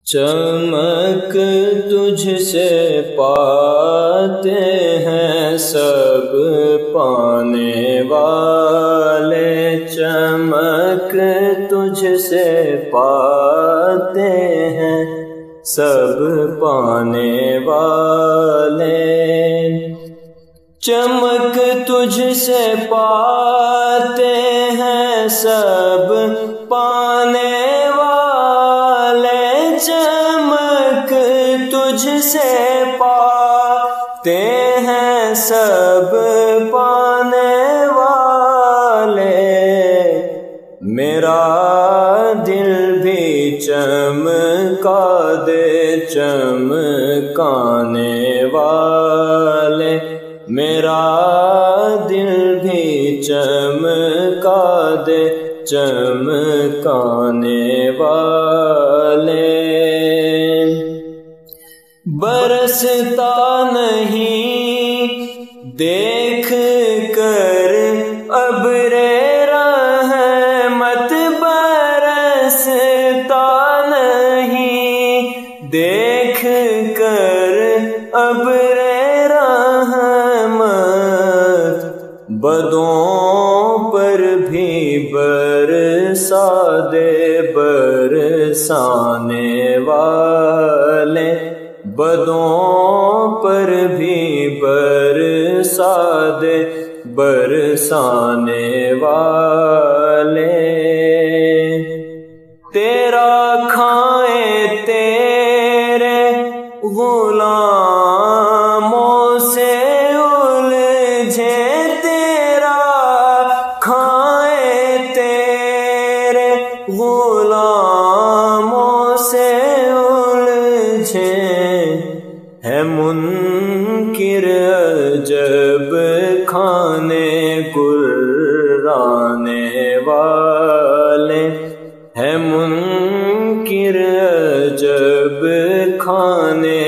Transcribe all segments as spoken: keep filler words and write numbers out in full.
چمک تجھ سے پاتے ہیں سب پانے والے، چمک تجھ سے پاتے ہیں سب پانے والے، چمک تجھ سے پاتے ہیں سب پانے والے، چمک تجھ سے پاتے ہیں سب پانے والے، میرا دل بھی چمکا دے چمکانے والے، میرا دل بھی چمکا دے چمکانے والے، برستا نہیں دیکھ کر ابر رحمت، برستا نہیں دیکھ کر ابر رحمت، بدوں پر بھی برسا دے برسانے والے، بدوں پر بھی برسا دے برسانے والے، تیرا کھائیں تیرے غلاموں سے الجھے، تیرا کھائیں تیرے غلاموں سے الجھے، ہے منکر عجب کھانے گرانے والے، ہے منکر عجب کھانے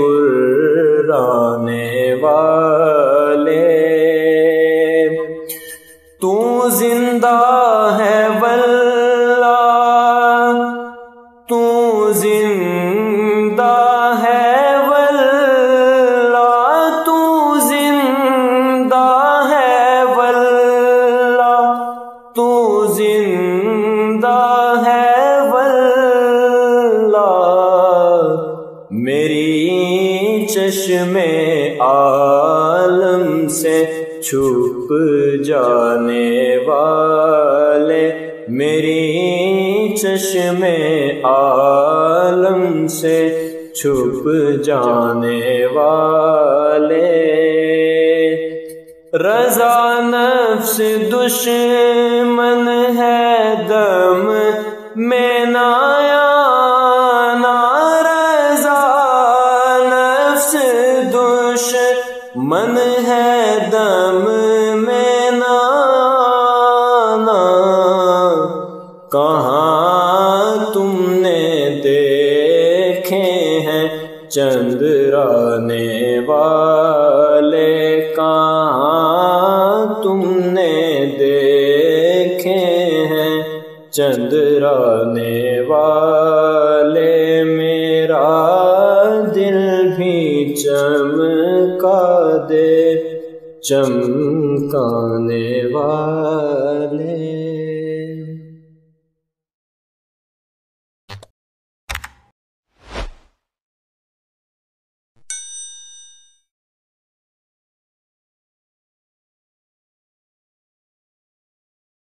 گرانے والے، تو زندہ ہے واللہ، تو زندہ ہے واللہ، تو زندہ ہے واللہ، تو زندہ ہے واللہ، میری چشم عالم سے چھپ جانے والے، میری چشم عالم سے چھپ جانے والے، رضا نفس دشمن ہے دم میں نہ آنا، رضا نفس دشمن ہے دم میں نہ آنا، کہاں تم نے دیکھے ہیں چندرانے والے، کہاں تم نے دیکھے ہیں چندرانے والے، میرا دل بھی چمکا دے چمکانے والے۔